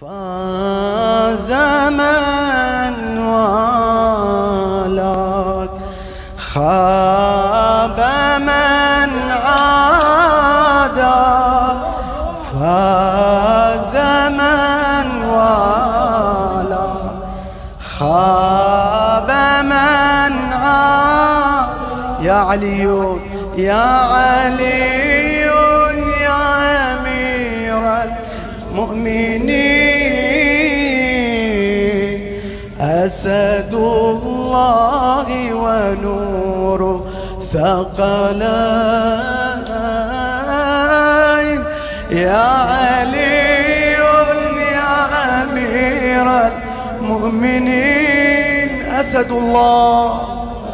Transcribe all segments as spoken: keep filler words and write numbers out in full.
فاز من والاك خاب من عاداك فاز من والاك خاب من عاداك يا علي يا علي يا أمير المؤمنين أسد الله ونور ثقلين يا علي يا أمير المؤمنين أسد الله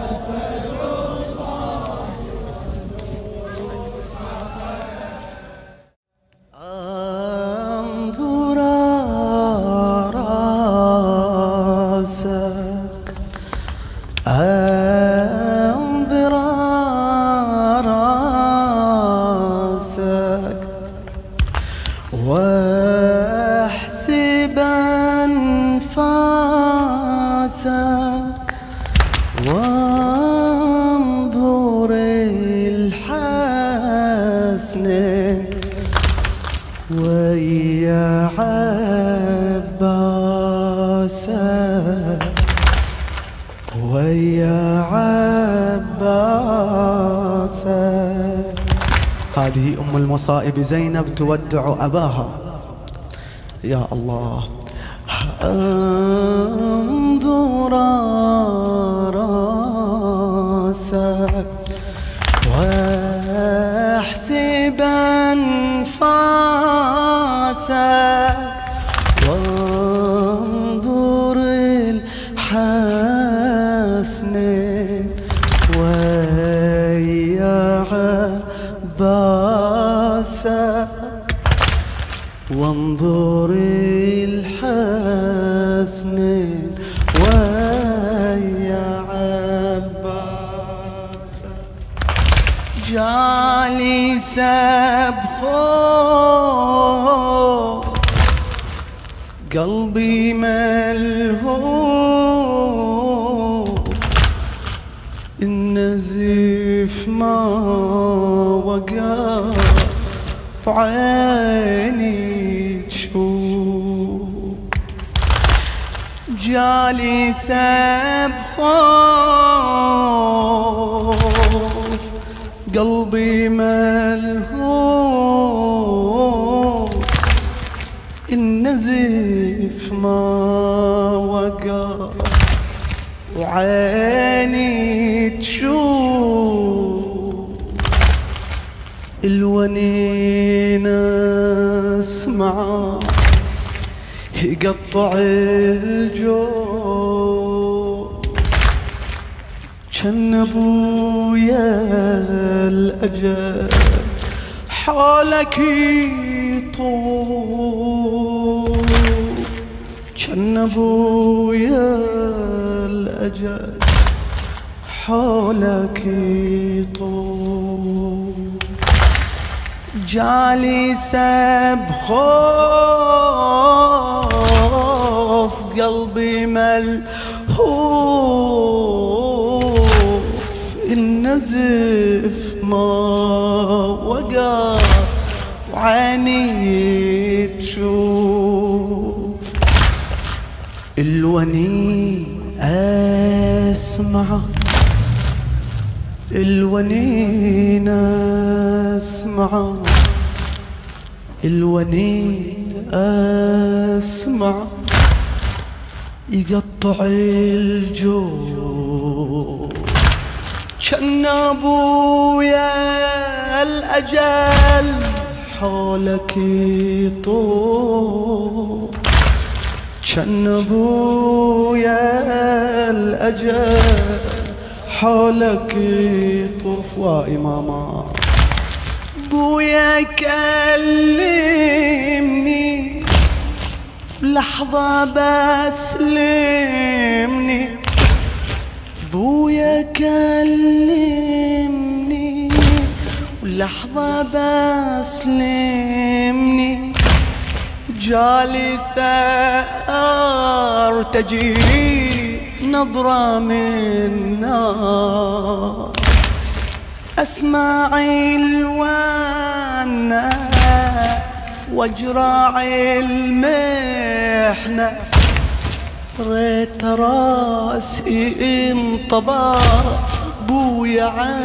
أنظر راسك واحسب أنفاسك وانظر الحسن ويا عباسك ويا عباس. هذه أم المصائب زينب تودع أباها. يا الله انظر راسك واحسب أنفاسك وانظر الحسن ويا عباسك وانظر الحسن ويا عباسك جالس بخوف قلبي ملهوف النزيف ما وقف عيني تشوف جالس بخوف قلبي ملهوف النزيف ما وقف وعيني تشوف الونين اسمع يقطع الجو جن ابويا الاجل حولك يطوف جن ابويا الاجل حولك يطوف جالس بخوف قلبي ملهوف النزف ما وقف وعيني تشوف الونين اسمع الونين اسمع الونين اسمع يقطع الجو جن ابويا الاجل حولك يطوف جن ابويا الاجل حولك يطوف وإماما بويا كلمني لحظة بسلمني بويا كلمني لحظة بسلمني جالسة أرتجي نظرة من نار، أسمع الوانا واجرع المحنة، ريت راسي انطبع بويا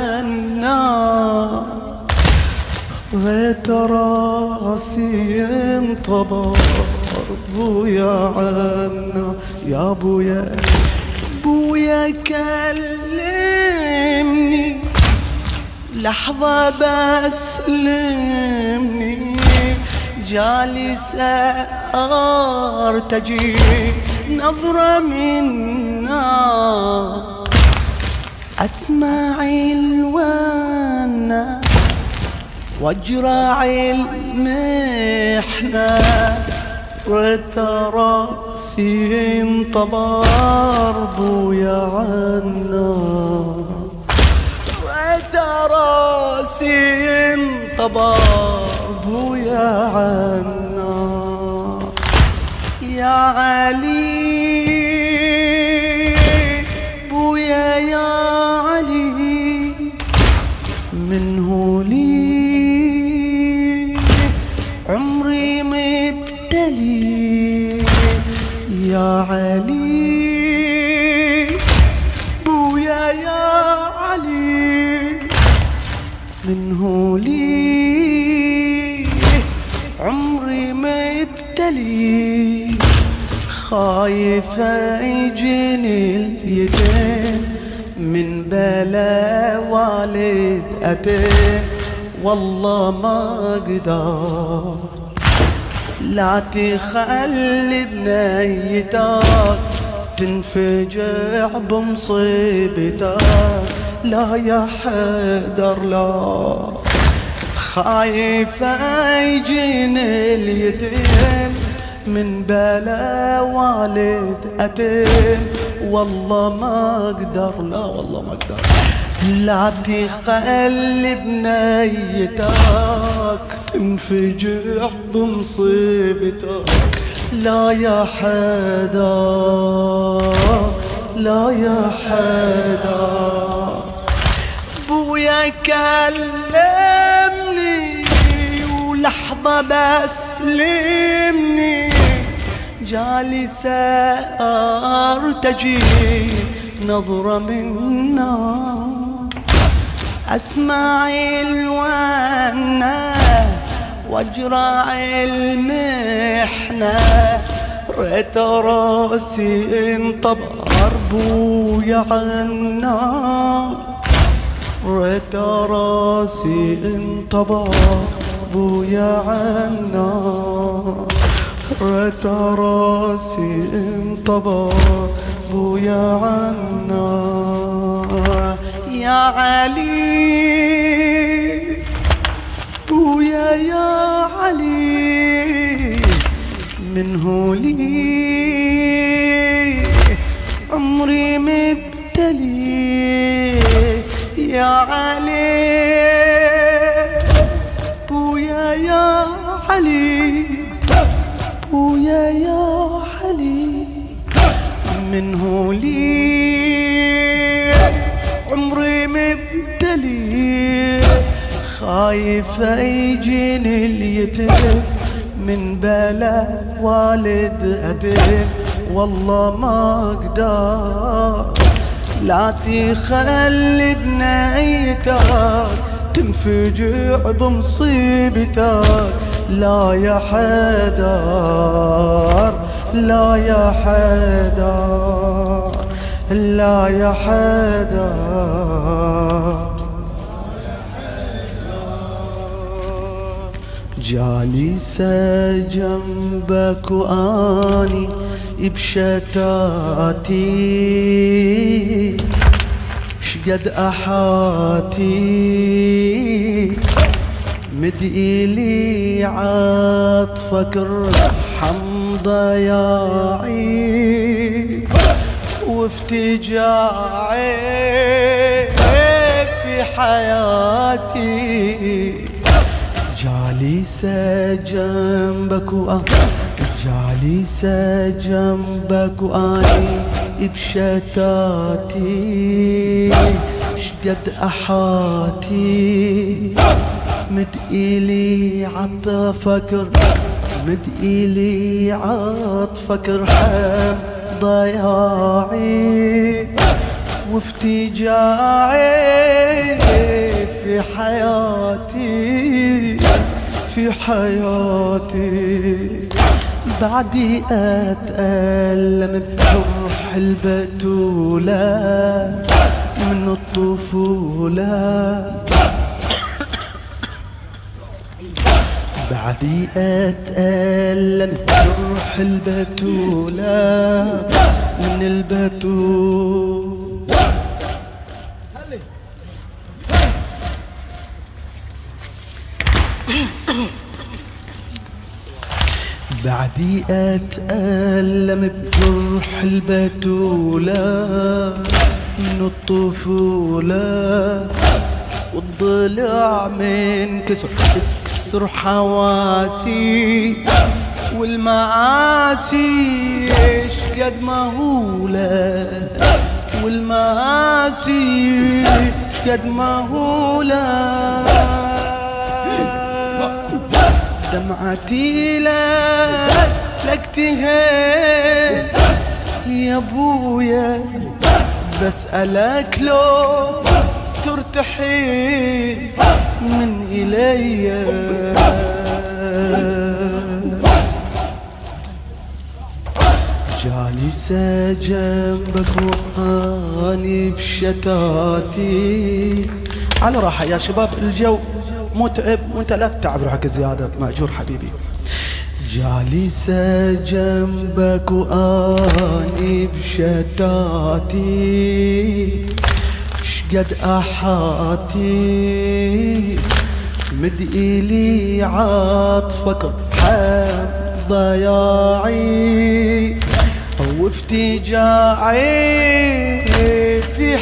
عنا، ريت راسي انطبع بويا عنا. يا بويا بويا كلمني لحظة بس لمني، جالسة أرتجي نظرة من نار، أسمع الوانا واجرع المحنة، ريت راسي انطبر بويا عنا، ريت راسي انطبر بويا عنا. يا علي بويا يا علي منه لي عمري مبتلي، يا علي بويا يا علي منه لي عمري مبتلي، خايفة يجيني اليتيم من بلا والد أتين، والله ما أقدر لا تخلي بنيتك تنفجع بمصيبتك، لا يا حيدر لا، خايفة يجيني اليتيم من بلا والد أتين، والله ما أقدر لا والله ما أقدر لا تخلي بنيتك تنفجع بمصيبتك، لا يا حيدر لا يا حيدر. بويا كلمني ولحظة بس لمني، جالسة أرتجي نظرة من نار، أسمع الوانا واجرع المحنة، ريت راسي انطبر بويا عنا، ريت راسي انطبر بويا عنا، ريت راسي انطبر بويا عنا. يا علي بويا يا علي منه لي عمري مبتلي، يا علي بويا يا علي بويا يا علي منه لي عمري مبتلي، خايفة يجيني اليتيم من بلا والد أتين، والله ما أقدر لا تخلي بنيتك تنفجع بمصيبتك، لا يا حيدر لا يا حيدر لا يا حيدر. جالسة جنبك واني بشتاتي، شقد احاتي مد إلي عطفك الرحم ضياعي، وافتجاعي في حياتي، جالسة جنبك وأنا جالسة جنبك واني بشتاتي شقد احاتي مد إلي عطفك مد إلي عطفك ارحم ضياعي وافتجاعي في حياتي في حياتي بعدي أتألم بجرح البتولة من الطفولة بعدي أتألم بجرح البتولة من البتولة بعدي أتألم بجرح البتولة من الطفولة والضلع من كسر تكسر حواسي والمعاسي شقد مهولة والمعاسي شقد مهولة دمعتي لك لكتهين يا ابويا بسألك لو ترتحي من إلي جالسة جنبك وأني بشتاتي على راحة يا شباب الجو متعب وانت لا تتعب روحك زيادة مأجور حبيبي جالسة جنبك واني بشتاتي شقد احاتي مد إلي عطفك ارحم ضياعي وافتجاعي في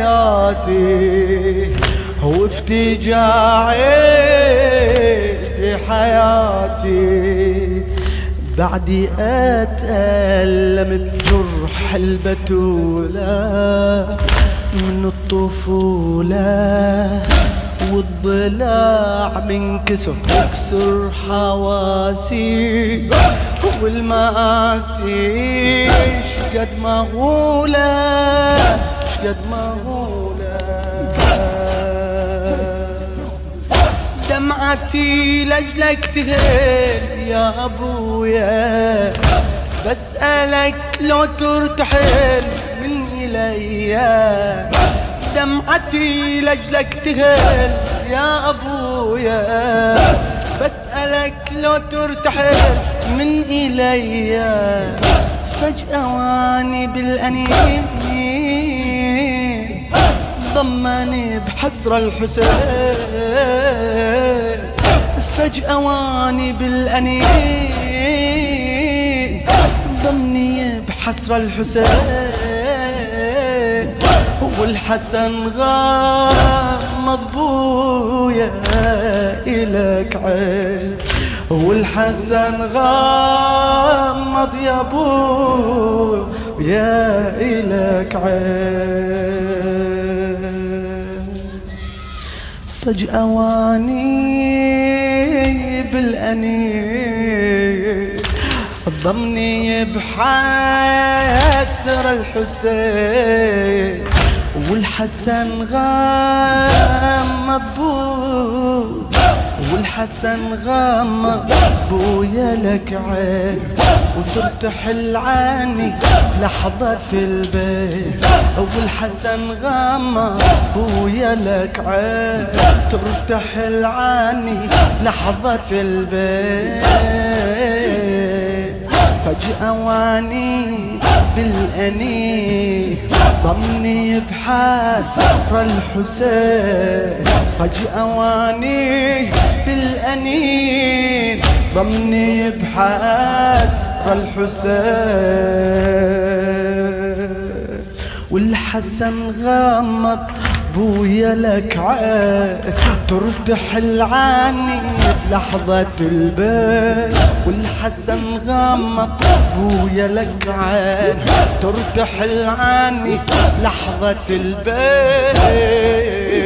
حياتي وافتجاعي في حياتي بعدي أتألم بجرح البتولة من الطفولة والضلاع من كسر يكسر حواسي والمآسي شقد مغولة شقد مغولة دمعتي لجلك تهل يا ابويا بسألك لو ترتحل من إليا دمعتي لجلك تهل يا ابويا بسألك لو ترتحل من إليا فجأة واني بالأنين ضمني بحسرة الحسين فجأة واني بالأنين ضمني بحسرة الحسين والحسن غامض بويا إلك عين والحسن غامض يا بو يا إلك عين فجأة واني بالأنين ضمني بحسر الحسين والحسن غامض بو والحسن غامض بويا لك عين وترتحل عني لحظة في البيت والحسن غامض بويا لك عين ترتحل عني لحظة البيت فجأة واني بالأنين ضمني بحسر الحسين فجأة واني بالأنين ضمني بحسر الحسين والحسن غامض بويا لك عين ترتحل عني بلحظة البيت والحزن غمض. بويا لك عين ترتحل عني لحظة البيت.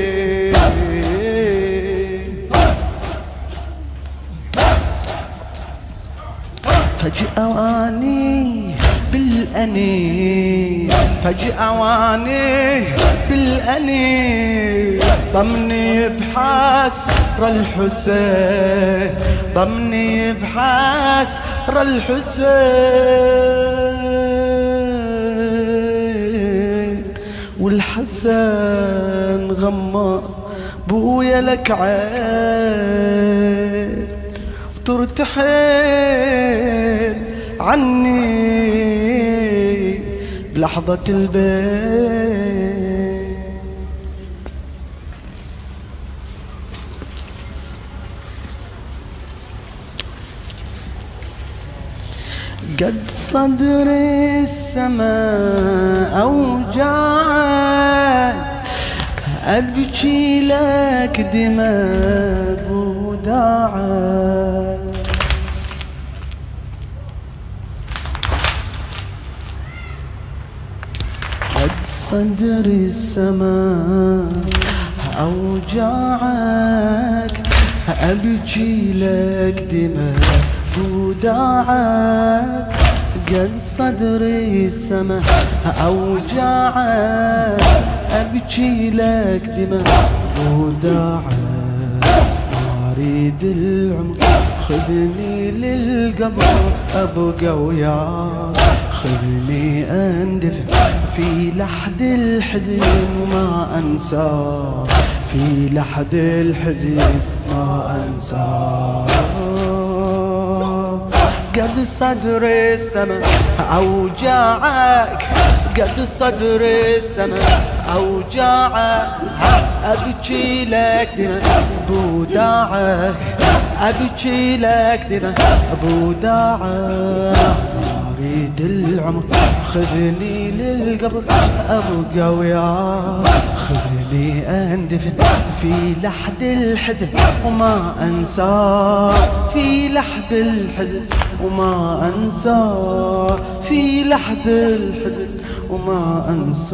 فجأة واني بالأنين فجأة واني بالأنين ضمني بحسر الحسين ضمني بحسر الحسين والحسن غمى. بويا لك عين ترتحل عني بلحظة البيت. قد صدري السماء أوجعت أبكي لك دماء وداعت. قد صدري السماء أوجعك أبكي لك دماء وداعك. قد صدري السماء أوجعك أبكي لك دماء وداعك. ما أريد العمر خذني للقبر أبقى وياك. خذني أندفن في لحد الحزن وما أنساك. في لحد الحزن ما أنساك. قد صدري السماء أوجعك قد صدري السماء أوجعك أبكي لك دماء بوداعك. أبكي لك دماء بوداعك. أريد العمر خذني للقبر أبقى وياك. خذني أندفن في لحد الحزن وما أنساك. في لحد الحزن وما أنساك. في لحد الحزن وما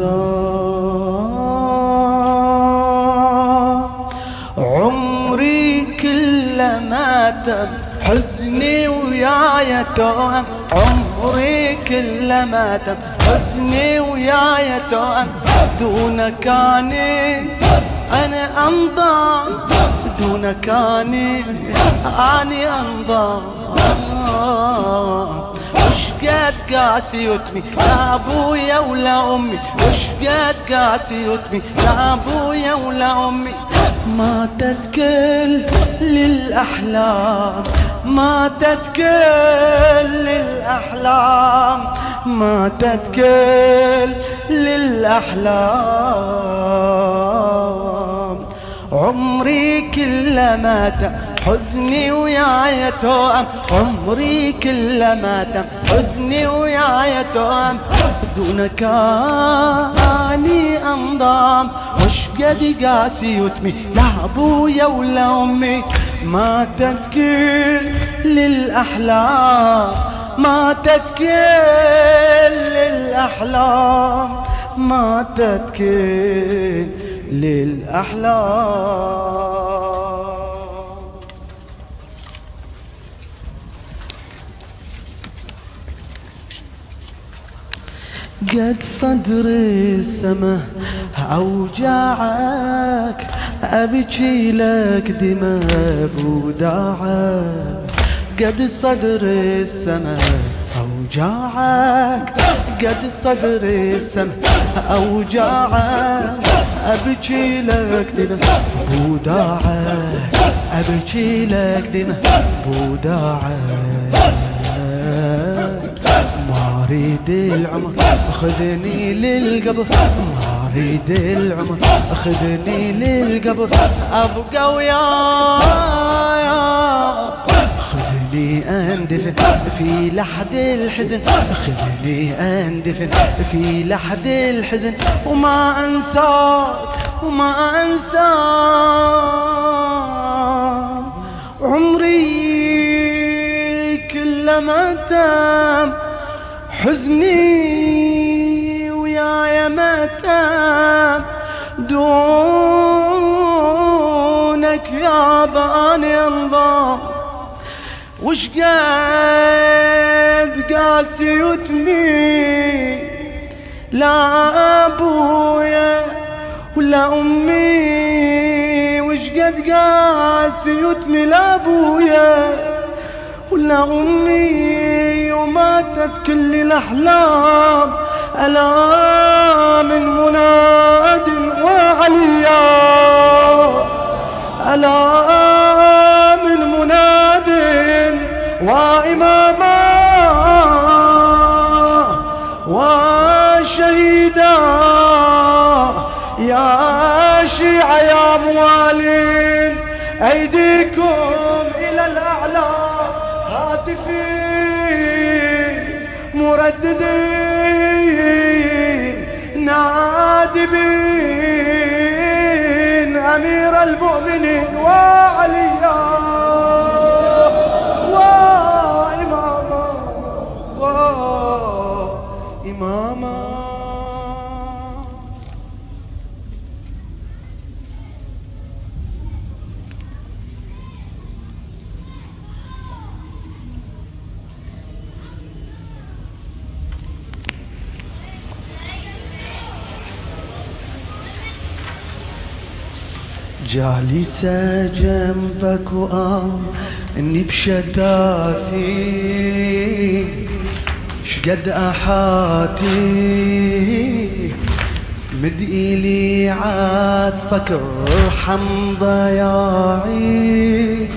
أنساك. عمري كلما تم حزني وياي توأم. عمري كلما تم حزني وياي توأم. دونك أني أنا أنضام. دونك أني أني أنضام. وشقد قاسي يتمي لا أبويا ولا أمي. وشقد قاسي يتمي لا أبويا ولا أمي. ماتت كل للأحلام. ماتت كل للأحلام. ماتت كل للأحلام. عمري كلما تم حزني وياي توأم. عمري كلما تم حزني وياي توأم. دونك أني أنضام. وشقد قاسي يتمي لا أبويا ولا أمي. ماتت كل للأحلام. ماتت كل للأحلام. ماتت كل للأحلام. قد صدري السماء أوجعك أبكي لك دماء بوداعك. قد صدري السماء أوجعك. قد صدري السماء أوجعك أبكي لك دماء بوداعك. أبكي لك دماء بوداعك. ما أريد العمر خذني للقبر. ما أريد العمر خذني للقبر أبقى وياك. خذني خليني اندفن في لحد الحزن، خليني اندفن في لحد الحزن، وما انساك وما انساك عمري كلما تام حزني وياي ما تام دونك يا باني انظام. وش قد قاسي يتمي لا ابويا ولا امي، وش قد قاسي يتمي لا ابويا ولا امي، وماتت كل الاحلام الا من مناد وعليا، الا من مناد واماما وشهيدا، يا شيعة يا موالين ايديكم الى الاعلى هاتفين مرددين نادبين امير المؤمنين وعليا واماما واماما. جالسة جنبك وآم اني بشداتي شقد احاتي مد إلي عاطفك ارحم ضياعي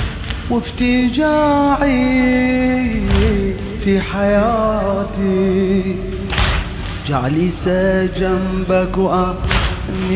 وافتجاعي في حياتي. جالسة جنبك وآم اني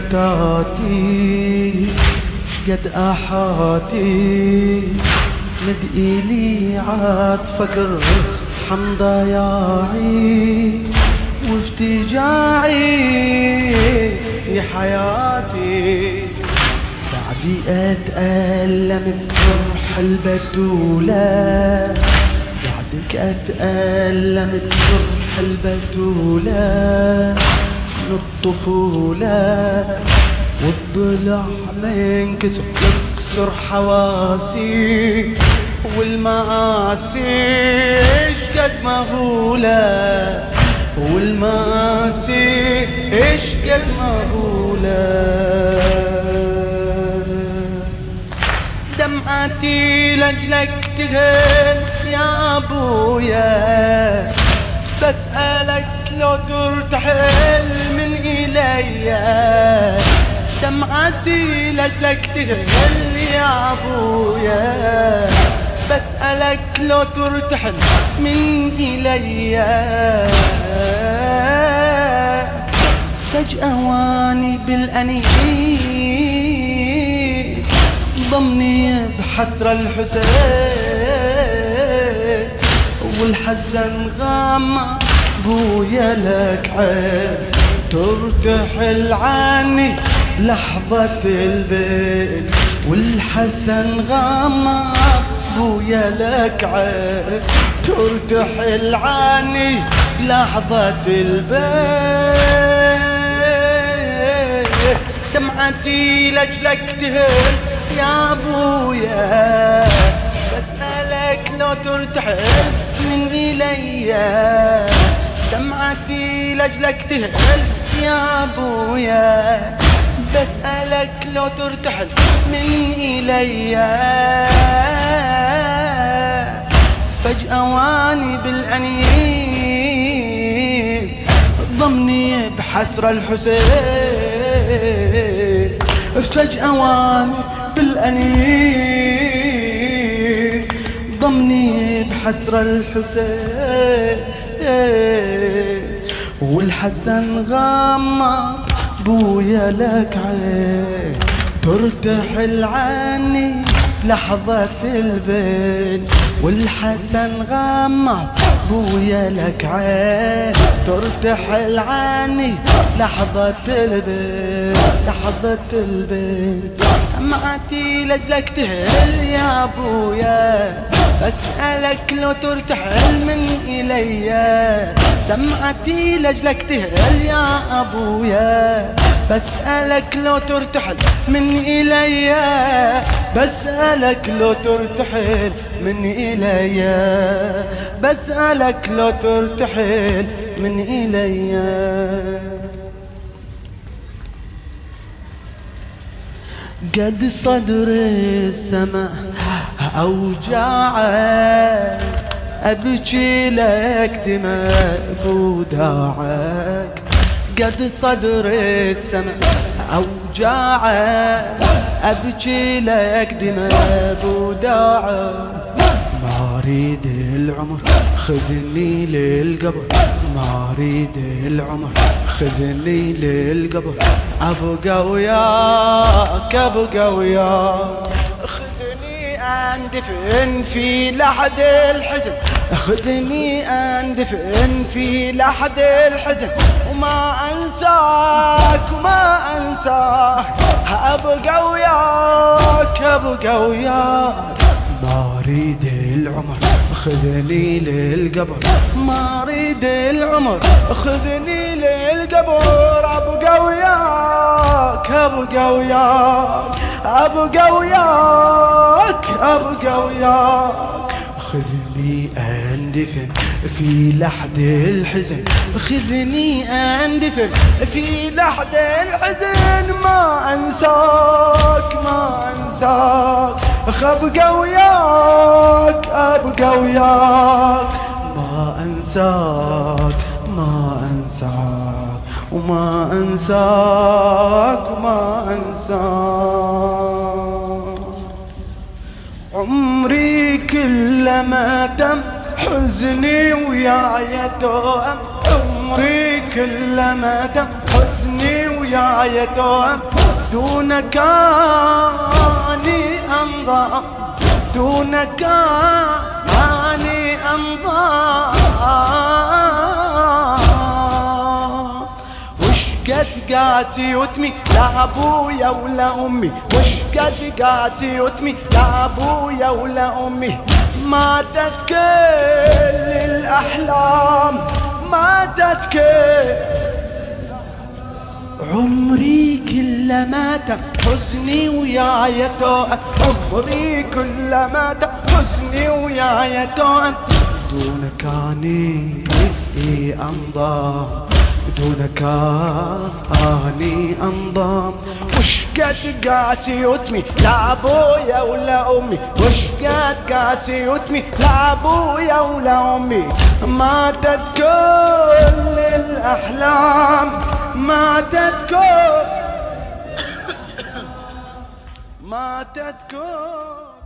بشتاتي قد احاتي مد إلي عاطفك ارحم ضياعي وافتجاعي في حياتي. بعدي اتألم بجرح البتولة، بعدك اتألم بجرح البتولة من الطفولة، والضلع منكسر يكسر حواسي والمآسي ايش قد مهولة، والمآسي ايش قد مهولة. دمعتي لجلك تهل يا ابويا، بسألك لو ترتحل من إليا، دمعتي لجلك تهل يا ابويا، بسألك لو ترتحل من إليا. فجأة واني بالأنين ضمني بحسرة الحسين، والحزن غامة بويا لك عين ترتحل عني لحظة البين، والحزن غامة بويا لك عين ترتحل عني لحظة البين. دمعتي لجلك تهل يا ابويا، بسألك لو ترتحل من إليا، دمعتي لجلك تهل يا ابويا، بسألك لو ترتحل من إليا. فجأة واني بالأنين ضمني بحسرة الحسين، فجأة واني بالأنين ضمني بحسرة الحسين، والحسن غامة بويا لك عين ترتحل عني لحظة البين والحسن غمض بويا لك عين ترتحل عني لحظة البين لحظة البين دمعتي لجلك تهل يا ابويا بسألك لو ترتحل من إليا دمعتي لجلك تهل يا ابويا بسألك لو ترتحل من إليا بسألك لو ترتحل من إليا بسألك لو ترتحل من إليا قد صدر السماء أوجاعك أبكي لك دماء بوداعك قد صدر السماء أوجاعك أبكي لك دماء بوداعك ما أريد العمر خذني للقبر ما أريد العمر خذني للقبر أبقى وياك أبقى وياك خذني أندفن في لحد الحزن خذني أندفن في لحد الحزن وما أنساك وما أنساك أبقى وياك أبقى وياك ما أريد العمر خذني للقبر ما أريد العمر خذني للقبر أبقى وياك أبقى وياك أبقى وياك أبقى وياك خذني أندفن في لحد الحزن خذني أندفن في لحد الحزن ما أنساك ما أنساك أبقى وياك أبقى وياك ما أنساك ما أنساك وما أنساك وما أنساك عمري كلما تم حزني وياي توأم عمري كلما تم حزني وياي توأم دونك أني أنظر دونك أني أنظر قد قاسي وتمي لا ابويا ولا امي وش قد قاسي وتمي لا ابويا ولا امي ماتت كل الاحلام ماتت كل عمري كلما تم حزني وياي توأم عمري كلما تم حزني وياي توأم دونك اني انضام دونك اني انضام وش قد قاسي وتمي لا ابويا ولا امي وش قد قاسي وتمي لا ابويا ولا امي ماتت كل الاحلام ماتت كل ماتت كل